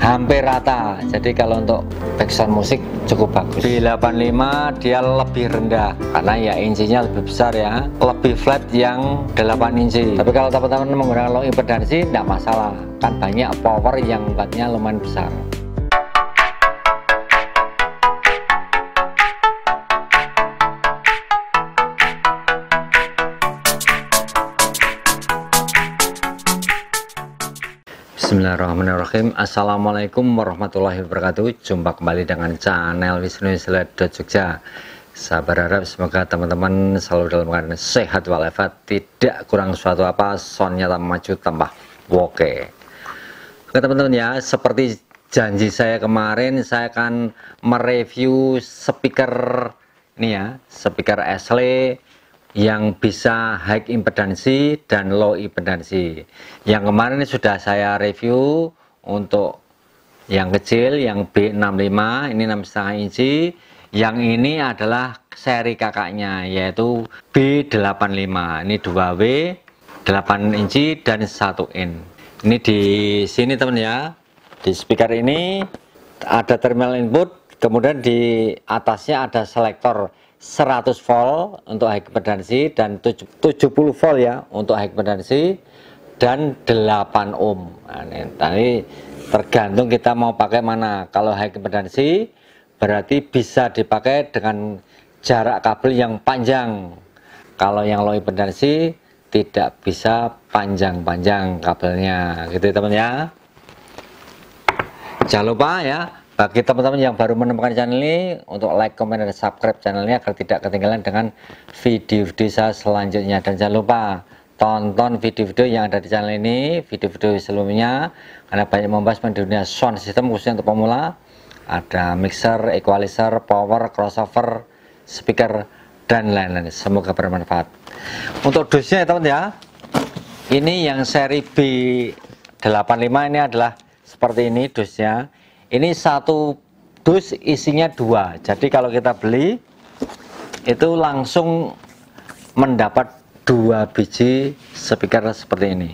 hampir rata. Jadi kalau untuk backsound musik cukup bagus. B85 dia lebih rendah karena ya insinya lebih besar ya, lebih flat yang 8 inci. Tapi kalau teman-teman menggunakan low impedansi tidak masalah, kan banyak power yang wattnya lumayan besar. Bismillahirrahmanirrahim. Assalamualaikum warahmatullahi wabarakatuh. Jumpa kembali dengan channel Wisnu.Jogja. Saya berharap semoga teman-teman selalu dalam keadaan sehat walafiat, tidak kurang suatu apa, soundnya tambah maju tambah oke. Oke teman-teman ya, seperti janji saya kemarin, saya akan mereview speaker ini ya, speaker Ashley yang bisa high impedansi dan low impedansi. Yang kemarin sudah saya review untuk yang kecil, yang B65 ini 6,5 inci. Yang ini adalah seri kakaknya, yaitu B85. Ini 2W 8 inci dan 1 in. Ini di sini teman ya, di speaker ini ada terminal input, kemudian di atasnya ada selektor 100 volt untuk high impedansi dan 70 volt ya untuk high impedansi dan 8 ohm. Nah, ini tergantung kita mau pakai mana. Kalau high impedansi berarti bisa dipakai dengan jarak kabel yang panjang. Kalau yang low impedansi tidak bisa panjang-panjang kabelnya, gitu teman ya. Jangan lupa ya, bagi teman-teman yang baru menemukan channel ini, untuk like, komen, dan subscribe channelnya agar tidak ketinggalan dengan video-video saya selanjutnya. Dan jangan lupa tonton video-video yang ada di channel ini, video-video sebelumnya, karena banyak membahas mengenai dunia sound system khususnya untuk pemula. Ada mixer, equalizer, power, crossover, speaker, dan lain-lain. Semoga bermanfaat. Untuk dosnya ya teman ya, ini yang seri B85 ini adalah seperti ini dosnya. Ini satu dus isinya 2, jadi kalau kita beli itu langsung mendapat 2 biji speaker seperti ini.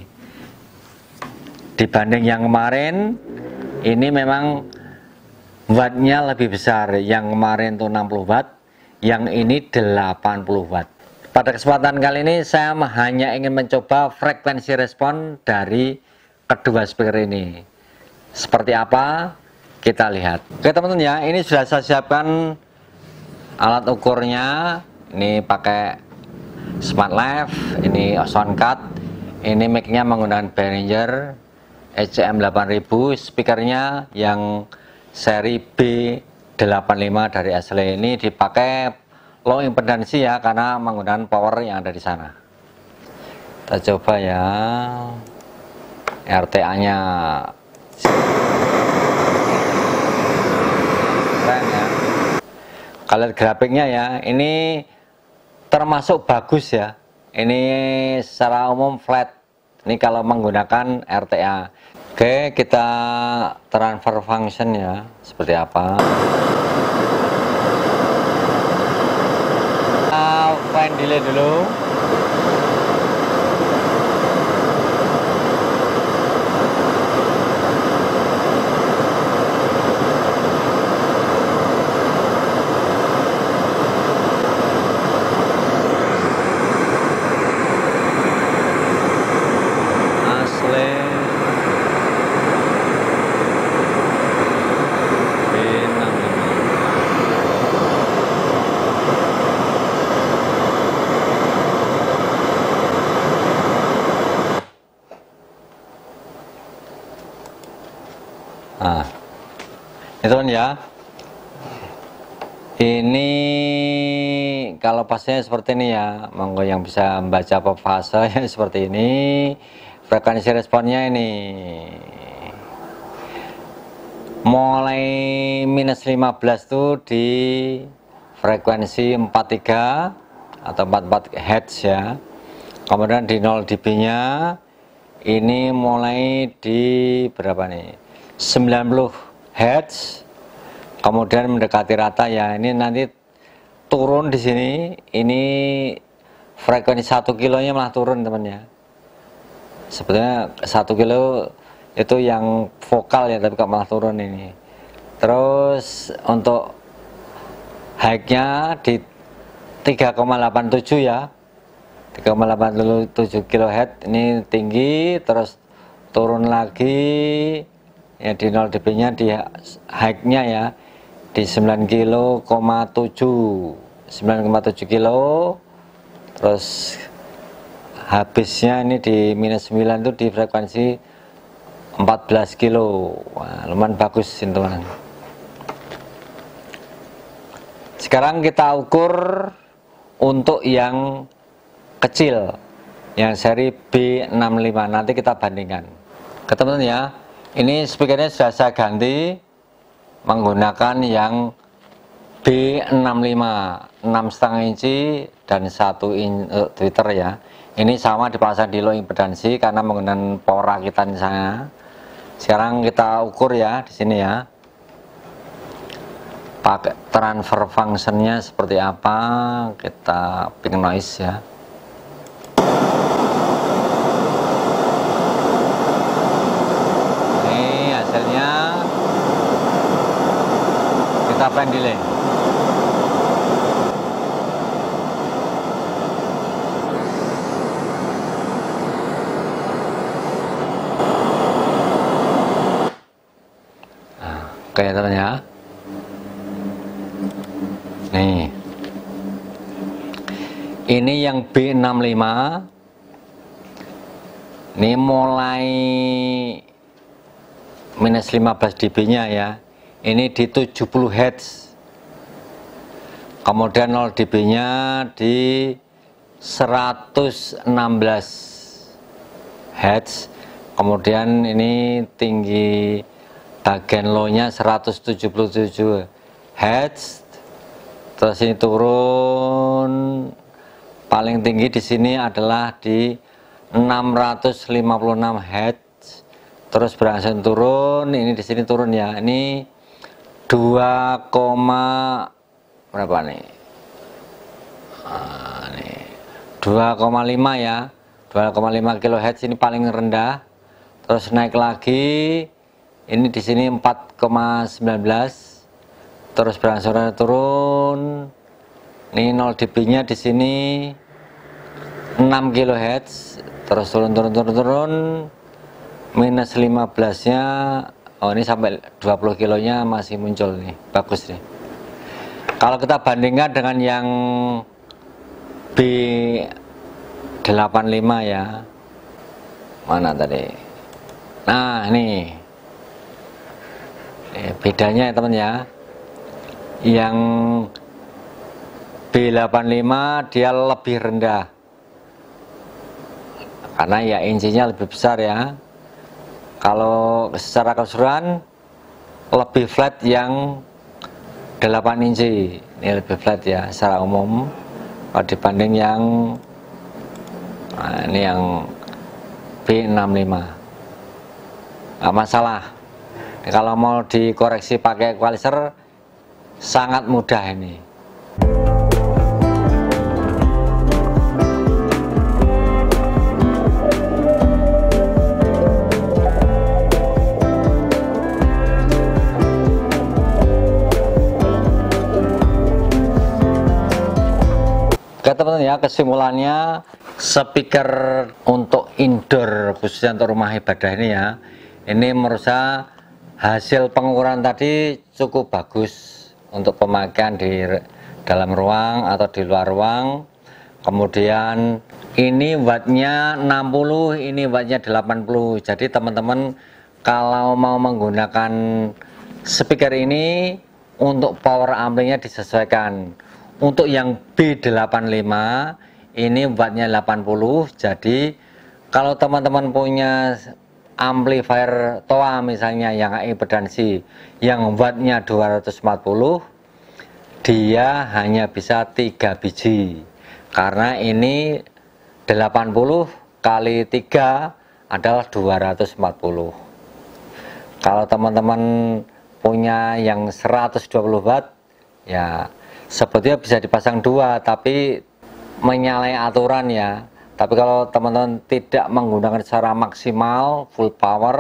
Dibanding yang kemarin, ini memang wattnya lebih besar. Yang kemarin itu 60 watt, yang ini 80 watt. Pada kesempatan kali ini saya hanya ingin mencoba frekuensi respon dari kedua speaker ini. Seperti apa? Kita lihat. Oke teman-teman ya, ini sudah saya siapkan alat ukurnya. Ini pakai Smart Left, ini Soundcard, ini mic-nya menggunakan Behringer HCM 8000, speakernya yang seri B85 dari Ashley. Ini dipakai low impedansi ya, karena menggunakan power yang ada di sana. Kita coba ya, RTA-nya. Ya. Kalau lihat grafiknya ya, ini termasuk bagus ya. Ini secara umum flat. Ini kalau menggunakan RTA. Oke, kita transfer function ya, seperti apa. Kita fine delay dulu. Nah, itu kan ya. Ini kalau pasnya seperti ini ya, monggo yang bisa membaca apa fase ya seperti ini. Frekuensi responnya ini mulai minus 15 tuh di frekuensi 43 atau 44 Hz ya. Kemudian di 0 dB nya ini mulai di berapa nih, 90 Hz. Kemudian mendekati rata ya, ini nanti turun di sini. Ini frekuensi 1 kilonya malah turun teman ya. Sebetulnya 1 kilo itu yang vokal ya, tapi kok malah turun ini. Terus untuk high-nya di 3,87 ya, 3,87 kHz ini tinggi, terus turun lagi ya di 0 dB nya di high-nya ya di 9,7 kilo, terus habisnya ini di minus 9 itu di frekuensi 14 kilo. Wah, lumayan bagus sentuhan. Sekarang kita ukur untuk yang kecil, yang seri B65, nanti kita bandingkan. Teman-teman ya, ini speakernya sudah saya ganti menggunakan yang B65 6,5 inci dan 1 inch tweeter ya. Ini sama dipasang di low impedansi karena menggunakan power rakitan saya. Sekarang kita ukur ya di sini ya. Pakai transfer functionnya seperti apa, kita pink noise ya. Ini hasilnya kita pen delay. Oke teman ya. Nih, ini yang B65, ini mulai minus 15 dB nya ya, ini di 70 Hz, kemudian 0 dB nya di 116 Hz, kemudian ini tinggi bagian low nya 177 Hz. Terus ini turun paling tinggi di sini adalah di 656 Hz. Terus berangsur turun, ini di sini turun ya. Ini 2, berapa nih? Nih 2,5 ya. 2,5 kHz ini paling rendah. Terus naik lagi. Ini di sini 4,19. Terus berangsur turun. Ini 0 dB nya di sini 6 kHz. Terus turun minus 15 nya, oh ini sampai 20 kilonya masih muncul nih, bagus nih. Kalau kita bandingkan dengan yang B85 ya, mana tadi, nah ini bedanya ya teman ya. Yang B85 dia lebih rendah karena ya incinya lebih besar ya. Kalau secara keseluruhan lebih flat yang 8 inci, ini lebih flat ya secara umum kalau dibanding yang ini yang B65. Nggak masalah, kalau mau dikoreksi pakai equalizer sangat mudah ini. Oke teman-teman ya, kesimpulannya speaker untuk indoor khususnya untuk rumah ibadah ini ya, ini menurut saya hasil pengukuran tadi cukup bagus untuk pemakaian di dalam ruang atau di luar ruang. Kemudian ini wattnya 60, ini wattnya 80. Jadi teman-teman kalau mau menggunakan speaker ini untuk power amplinya disesuaikan. Untuk yang B85 ini wattnya 80. Jadi kalau teman-teman punya amplifier toa misalnya yang impedansi yang wattnya 240, dia hanya bisa 3 biji karena ini 80 kali 3 adalah 240. Kalau teman-teman punya yang 120 watt ya sebetulnya bisa dipasang 2 tapi menyalahi aturan ya. Tapi kalau teman-teman tidak menggunakan secara maksimal full power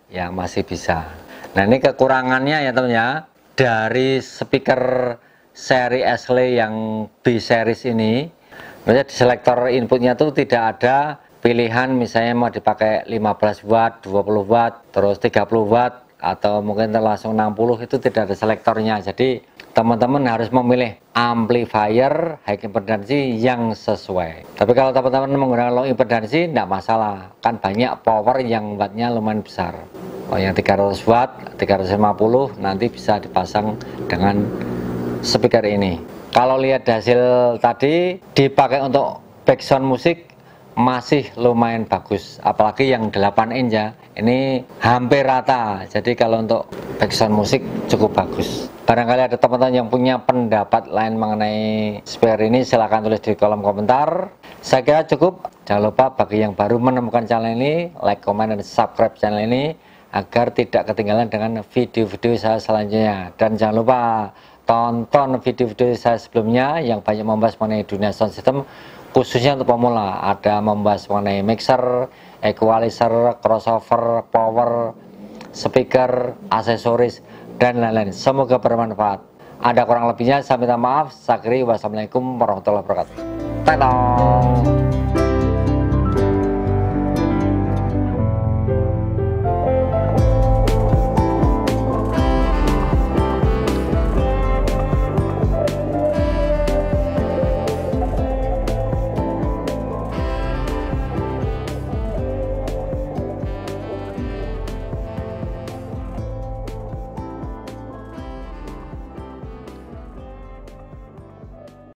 ya masih bisa. Nah ini kekurangannya ya teman ya, dari speaker seri Ashley yang B series ini, maksudnya di selektor inputnya tuh tidak ada pilihan misalnya mau dipakai 15 watt, 20 watt, terus 30 watt, atau mungkin langsung 60, itu tidak ada selektornya. Jadi teman-teman harus memilih amplifier high impedansi yang sesuai. Tapi kalau teman-teman menggunakan low impedansi tidak masalah, kan banyak power yang wattnya lumayan besar. Oh yang 300 watt, 350 nanti bisa dipasang dengan speaker ini. Kalau lihat hasil tadi dipakai untuk background musik masih lumayan bagus, apalagi yang 8 inch ya, ini hampir rata. Jadi kalau untuk background musik cukup bagus. Barangkali ada teman-teman yang punya pendapat lain mengenai speaker ini, silahkan tulis di kolom komentar. Saya kira cukup. Jangan lupa bagi yang baru menemukan channel ini, like, comment, dan subscribe channel ini agar tidak ketinggalan dengan video-video saya selanjutnya. Dan jangan lupa tonton video-video saya sebelumnya yang banyak membahas mengenai dunia sound system, khususnya untuk pemula. Ada membahas mengenai mixer, equalizer, crossover, power, speaker, aksesoris, dan lain-lain. Semoga bermanfaat. Ada kurang lebihnya, saya minta maaf. Saya akhiri, wassalamualaikum warahmatullahi wabarakatuh.